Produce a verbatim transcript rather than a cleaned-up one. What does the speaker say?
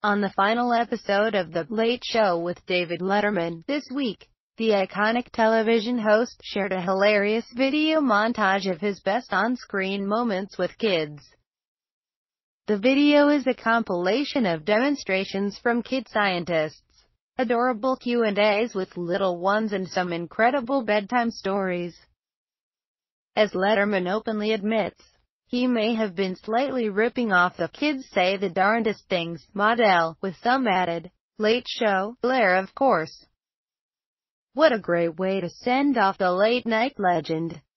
On the final episode of The Late Show with David Letterman, this week, the iconic television host shared a hilarious video montage of his best on-screen moments with kids. The video is a compilation of demonstrations from kid scientists, adorable Q and A's with little ones, and some incredible bedtime stories. As Letterman openly admits, he may have been slightly ripping off the "kids say the darndest things" model, with some added, Late Show flair, of course. What a great way to send off the late-night legend.